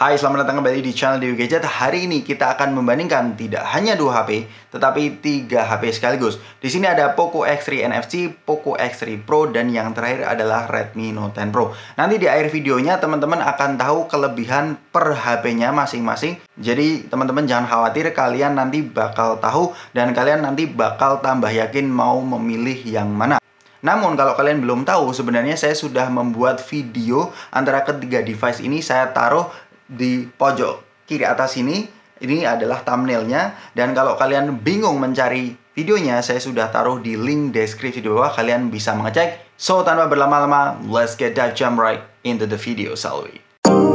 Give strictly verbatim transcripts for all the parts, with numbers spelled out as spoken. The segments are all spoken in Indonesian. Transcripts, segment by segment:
Hai, selamat datang kembali di channel Dewi Gadget. Hari ini kita akan membandingkan tidak hanya dua H P, tetapi tiga H P sekaligus. Di sini ada Poco X tiga N F C, Poco X tiga Pro, dan yang terakhir adalah Redmi Note sepuluh Pro. Nanti di akhir videonya teman-teman akan tahu kelebihan per H P-nya masing-masing. Jadi teman-teman jangan khawatir, kalian nanti bakal tahu dan kalian nanti bakal tambah yakin mau memilih yang mana. Namun kalau kalian belum tahu, sebenarnya saya sudah membuat video antara ketiga device ini. Saya taruh di pojok kiri atas ini. Ini adalah thumbnailnya. Dan kalau kalian bingung mencari videonya, saya sudah taruh di link deskripsi di bawah. Kalian bisa mengecek. So tanpa berlama-lama, let's get that jump right into the video, shall we?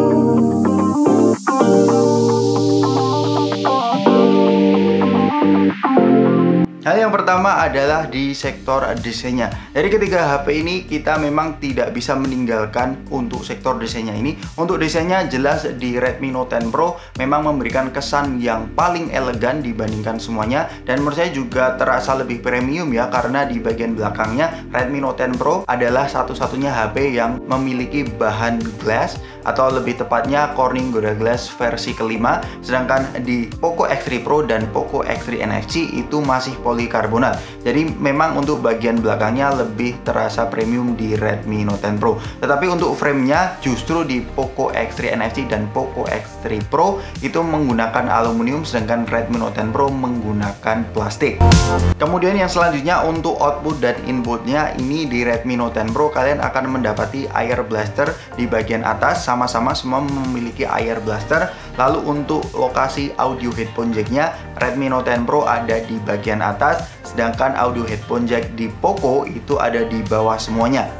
Hal yang pertama adalah di sektor desainnya. Dari ketiga H P ini kita memang tidak bisa meninggalkan untuk sektor desainnya ini. Untuk desainnya jelas di Redmi Note sepuluh Pro memang memberikan kesan yang paling elegan dibandingkan semuanya. Dan menurut saya juga terasa lebih premium ya, karena di bagian belakangnya Redmi Note sepuluh Pro adalah satu-satunya H P yang memiliki bahan glass, atau lebih tepatnya Corning Gorilla Glass versi kelima. Sedangkan di Poco X tiga Pro dan Poco X tiga N F C itu masih polikarbonat. Jadi memang untuk bagian belakangnya lebih terasa premium di Redmi Note sepuluh Pro. Tetapi untuk framenya justru di Poco X tiga N F C dan Poco X tiga Pro itu menggunakan aluminium, sedangkan Redmi Note sepuluh Pro menggunakan plastik. Kemudian yang selanjutnya untuk output dan inputnya, ini di Redmi Note sepuluh Pro kalian akan mendapati air blaster di bagian atas. Sama-sama semua memiliki air blaster. Lalu untuk lokasi audio headphone jacknya, Redmi Note sepuluh Pro ada di bagian atas, sedangkan audio headphone jack di Poco itu ada di bawah semuanya.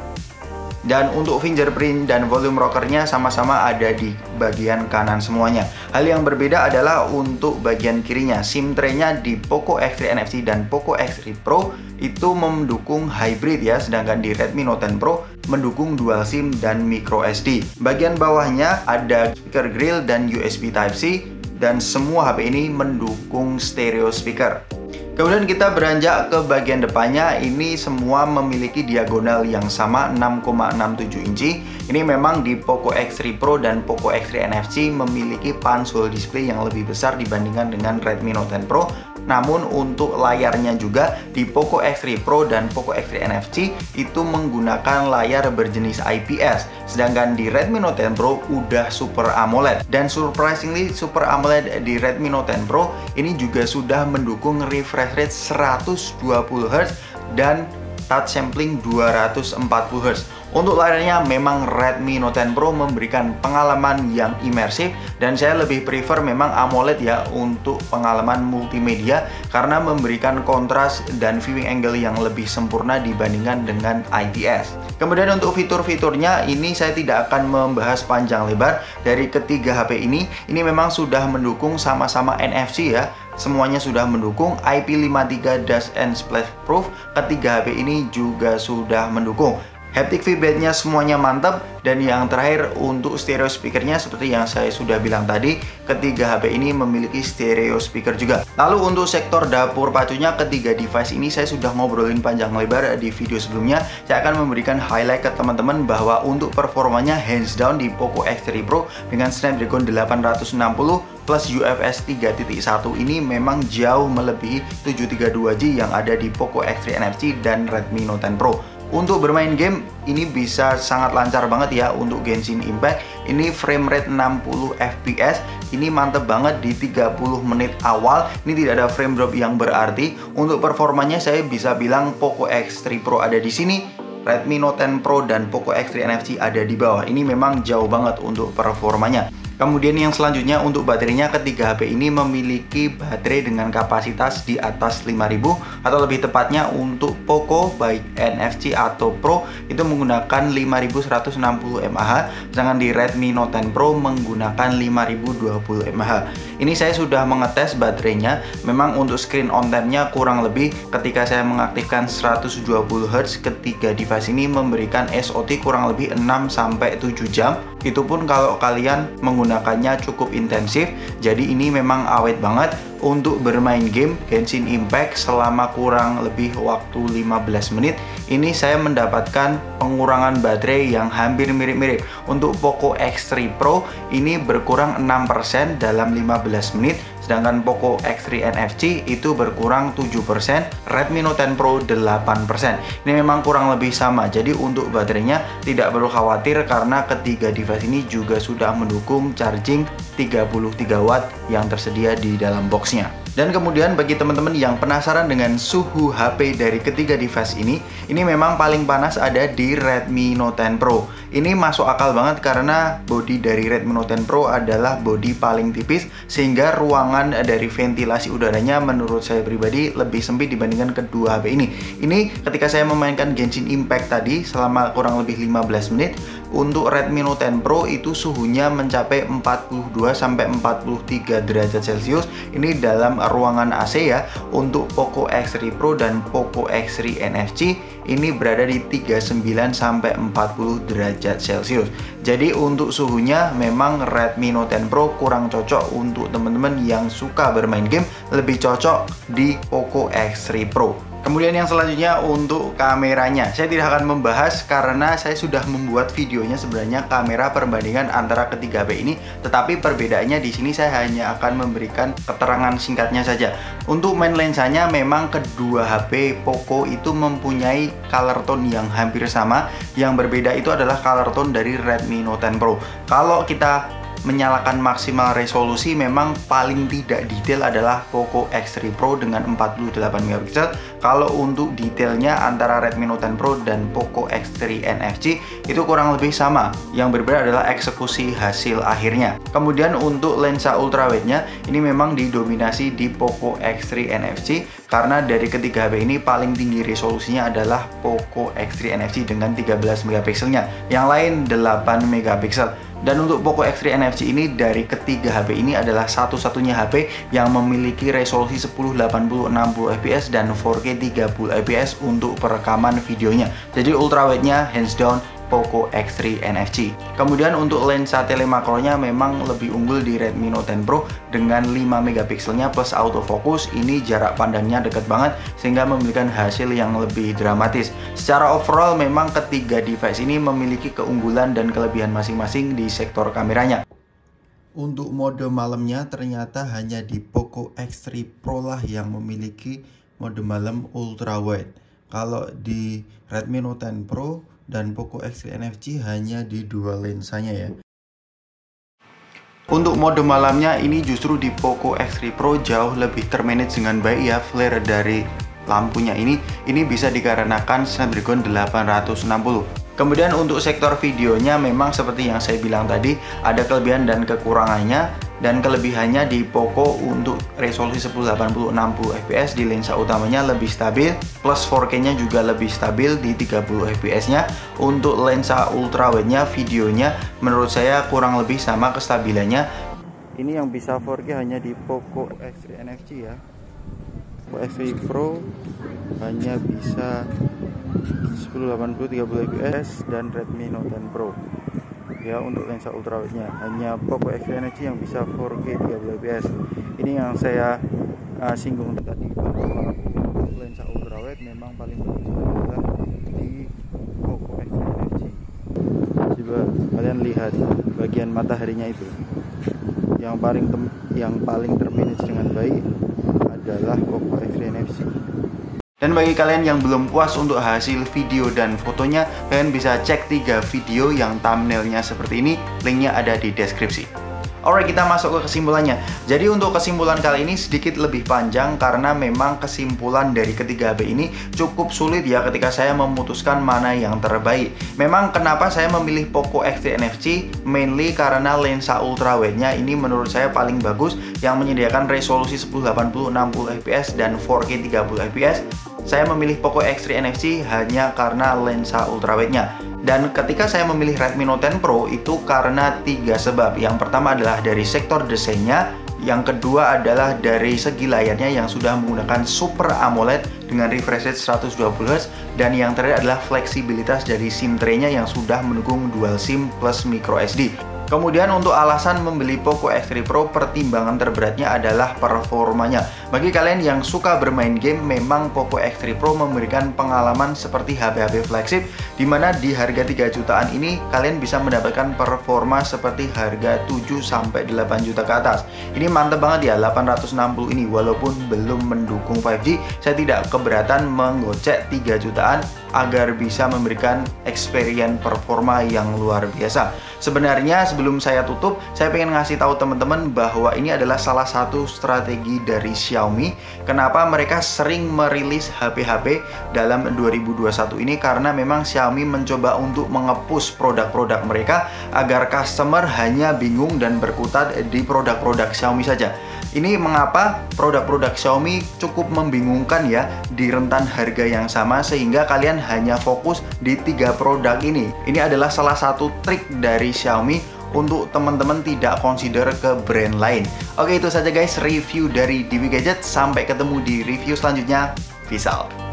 Dan untuk fingerprint dan volume rockernya sama-sama ada di bagian kanan semuanya. Hal yang berbeda adalah untuk bagian kirinya. SIM tray-nya di Poco X tiga N F C dan Poco X tiga Pro itu mendukung hybrid ya, sedangkan di Redmi Note sepuluh Pro mendukung dual SIM dan micro S D. Bagian bawahnya ada speaker grill dan U S B Type C, dan semua H P ini mendukung stereo speaker. Kemudian kita beranjak ke bagian depannya. Ini semua memiliki diagonal yang sama, enam koma enam tujuh inci. Ini memang di Poco X tiga Pro dan Poco X tiga N F C memiliki punch hole display yang lebih besar dibandingkan dengan Redmi Note sepuluh Pro. Namun untuk layarnya juga di Poco X tiga Pro dan Poco X tiga N F C itu menggunakan layar berjenis I P S. Sedangkan di Redmi Note sepuluh Pro udah Super AMOLED. Dan surprisingly Super AMOLED di Redmi Note sepuluh Pro ini juga sudah mendukung refresh rate seratus dua puluh hertz dan touch sampling dua ratus empat puluh hertz. Untuk layarnya memang Redmi Note sepuluh Pro memberikan pengalaman yang imersif, dan saya lebih prefer memang AMOLED ya untuk pengalaman multimedia, karena memberikan kontras dan viewing angle yang lebih sempurna dibandingkan dengan I P S. Kemudian untuk fitur-fiturnya ini saya tidak akan membahas panjang lebar. Dari ketiga H P ini, ini memang sudah mendukung sama-sama N F C ya. Semuanya sudah mendukung I P lima tiga Dust and Splash Proof. Ketiga H P ini juga sudah mendukung. Haptic feedback-nya semuanya mantap. Dan yang terakhir untuk stereo speakernya, seperti yang saya sudah bilang tadi, ketiga H P ini memiliki stereo speaker juga. Lalu untuk sektor dapur pacunya, ketiga device ini saya sudah ngobrolin panjang lebar di video sebelumnya. Saya akan memberikan highlight ke teman-teman bahwa untuk performanya hands down di Poco X tiga Pro dengan Snapdragon delapan ratus enam puluh plus U F S tiga titik satu ini memang jauh melebihi tujuh tiga dua G yang ada di Poco X tiga N F C dan Redmi Note sepuluh Pro. Untuk bermain game ini bisa sangat lancar banget ya. Untuk Genshin Impact ini frame rate enam puluh F P S, ini mantep banget di tiga puluh menit awal. Ini tidak ada frame drop yang berarti. Untuk performanya saya bisa bilang Poco X tiga Pro ada di sini, Redmi Note sepuluh Pro dan Poco X tiga N F C ada di bawah. Ini memang jauh banget untuk performanya. Kemudian yang selanjutnya untuk baterainya, ketiga H P ini memiliki baterai dengan kapasitas di atas lima ribu, atau lebih tepatnya untuk Poco baik N F C atau Pro itu menggunakan lima ribu seratus enam puluh mAh, sedangkan di Redmi Note sepuluh Pro menggunakan lima ribu dua puluh mAh. Ini saya sudah mengetes baterainya. Memang untuk screen on time-nya kurang lebih ketika saya mengaktifkan seratus dua puluh hertz, ketiga device ini memberikan S O T kurang lebih enam sampai tujuh jam. Itu pun kalau kalian menggunakannya cukup intensif. Jadi ini memang awet banget. untuk bermain game Genshin Impact selama kurang lebih waktu lima belas menit. Ini saya mendapatkan pengurangan baterai yang hampir mirip-mirip. Untuk Poco X tiga Pro ini berkurang enam persen dalam lima belas menit, sedangkan Poco X tiga N F C itu berkurang tujuh persen, Redmi Note sepuluh Pro delapan persen. Ini memang kurang lebih sama, jadi untuk baterainya tidak perlu khawatir karena ketiga device ini juga sudah mendukung charging tiga puluh tiga watt yang tersedia di dalam boxnya. Dan kemudian bagi teman-teman yang penasaran dengan suhu H P dari ketiga device ini, ini memang paling panas ada di Redmi Note sepuluh Pro. Ini masuk akal banget karena bodi dari Redmi Note sepuluh Pro adalah bodi paling tipis, sehingga ruangan dari ventilasi udaranya menurut saya pribadi lebih sempit dibandingkan kedua H P ini. Ini ketika saya memainkan Genshin Impact tadi selama kurang lebih lima belas menit, untuk Redmi Note sepuluh Pro itu suhunya mencapai empat puluh dua sampai empat puluh tiga derajat Celcius. Ini dalam ruangan A C ya. Untuk Poco X tiga Pro dan Poco X tiga N F C ini berada di tiga puluh sembilan sampai empat puluh derajat Celcius. Jadi untuk suhunya memang Redmi Note sepuluh Pro kurang cocok untuk teman-teman yang suka bermain game, lebih cocok di Poco X tiga Pro. Kemudian yang selanjutnya untuk kameranya, saya tidak akan membahas karena saya sudah membuat videonya sebenarnya kamera perbandingan antara ketiga H P ini, tetapi perbedaannya di sini saya hanya akan memberikan keterangan singkatnya saja. Untuk main lensanya memang kedua H P Poco itu mempunyai color tone yang hampir sama, yang berbeda itu adalah color tone dari Redmi Note sepuluh Pro. Kalau kita menyalakan maksimal resolusi, memang paling tidak detail adalah Poco X tiga Pro dengan empat puluh delapan megapiksel. Kalau untuk detailnya antara Redmi Note sepuluh Pro dan Poco X tiga N F C itu kurang lebih sama. Yang berbeda adalah eksekusi hasil akhirnya. Kemudian untuk lensa ultrawide-nya ini memang didominasi di Poco X tiga N F C karena dari ketiga H P ini paling tinggi resolusinya adalah Poco X tiga N F C dengan tiga belas megapikselnya. Yang lain delapan megapiksel. Dan untuk Poco X tiga N F C ini dari ketiga H P ini adalah satu-satunya H P yang memiliki resolusi sepuluh delapan puluh enam puluh F P S dan empat K tiga puluh F P S untuk perekaman videonya. Jadi ultrawide-nya hands down Poco X tiga N F C. Kemudian untuk lensa telemakronya memang lebih unggul di Redmi Note sepuluh Pro dengan lima megapikselnya plus autofocus. Ini jarak pandangnya dekat banget sehingga memberikan hasil yang lebih dramatis. Secara overall memang ketiga device ini memiliki keunggulan dan kelebihan masing-masing di sektor kameranya. Untuk mode malamnya ternyata hanya di Poco X tiga Pro lah yang memiliki mode malam ultrawide. Kalau di Redmi Note sepuluh Pro dan Poco X tiga N F C hanya di dua lensanya ya. Untuk mode malamnya ini justru di Poco X tiga Pro jauh lebih termanage dengan baik ya. Flare dari lampunya ini ini bisa dikarenakan Snapdragon delapan ratus enam puluh. Kemudian untuk sektor videonya memang seperti yang saya bilang tadi, ada kelebihan dan kekurangannya. Dan kelebihannya di Poco untuk resolusi sepuluh delapan puluh enam puluh F P S di lensa utamanya lebih stabil, plus empat K-nya juga lebih stabil di tiga puluh F P S-nya. Untuk lensa ultrawide-nya videonya menurut saya kurang lebih sama kestabilannya. Ini yang bisa empat K hanya di Poco X tiga N F C ya. Poco X tiga Pro hanya bisa sepuluh delapan puluh tiga puluh F P S dan Redmi Note sepuluh Pro. Ya, untuk lensa ultrawide-nya hanya Poco X tiga N F C yang bisa empat K tiga puluh F P S. Ini yang saya uh, singgung tadi, bahwa lensa ultrawide memang paling bagus adalah di Poco X tiga N F C. Coba kalian lihat bagian mataharinya itu. Yang paling yang paling termanage dengan baik adalah Poco X tiga N F C. Dan bagi kalian yang belum puas untuk hasil video dan fotonya, kalian bisa cek tiga video yang thumbnailnya seperti ini, linknya ada di deskripsi. Alright, kita masuk ke kesimpulannya. Jadi untuk kesimpulan kali ini sedikit lebih panjang karena memang kesimpulan dari ketiga H P ini cukup sulit ya ketika saya memutuskan mana yang terbaik. Memang kenapa saya memilih Poco X tiga N F C, mainly karena lensa ultrawide-nya ini menurut saya paling bagus, yang menyediakan resolusi sepuluh delapan puluh enam puluh F P S dan empat K tiga puluh F P S. Saya memilih Poco X tiga N F C hanya karena lensa ultrawide-nya. Dan ketika saya memilih Redmi Note sepuluh Pro itu karena tiga sebab. Yang pertama adalah dari sektor desainnya, yang kedua adalah dari segi layarnya yang sudah menggunakan Super AMOLED dengan refresh rate seratus dua puluh hertz, dan yang terakhir adalah fleksibilitas dari SIM tray-nya yang sudah mendukung dual SIM plus micro S D. Kemudian untuk alasan membeli Poco X tiga Pro, pertimbangan terberatnya adalah performanya. Bagi kalian yang suka bermain game, memang Poco X tiga Pro memberikan pengalaman seperti H P H P flagship, dimana di harga tiga jutaan ini kalian bisa mendapatkan performa seperti harga tujuh sampai delapan juta ke atas. Ini mantep banget ya, delapan ratus enam puluh ini walaupun belum mendukung lima G, saya tidak keberatan menggocek tiga jutaan agar bisa memberikan experience performa yang luar biasa. Sebenarnya sebelum saya tutup, saya pengen ngasih tahu teman-teman bahwa ini adalah salah satu strategi dari Xiaomi. Kenapa mereka sering merilis H P H P dalam dua ribu dua puluh satu ini, karena memang Xiaomi mencoba untuk mengepus produk-produk mereka agar customer hanya bingung dan berkutat di produk-produk Xiaomi saja. Ini mengapa produk-produk Xiaomi cukup membingungkan ya di rentan harga yang sama, sehingga kalian hanya fokus di tiga produk ini. Ini adalah salah satu trik dari Xiaomi untuk teman-teman tidak consider ke brand lain. Oke, itu saja guys review dari D W Gadget. Sampai ketemu di review selanjutnya. Peace out.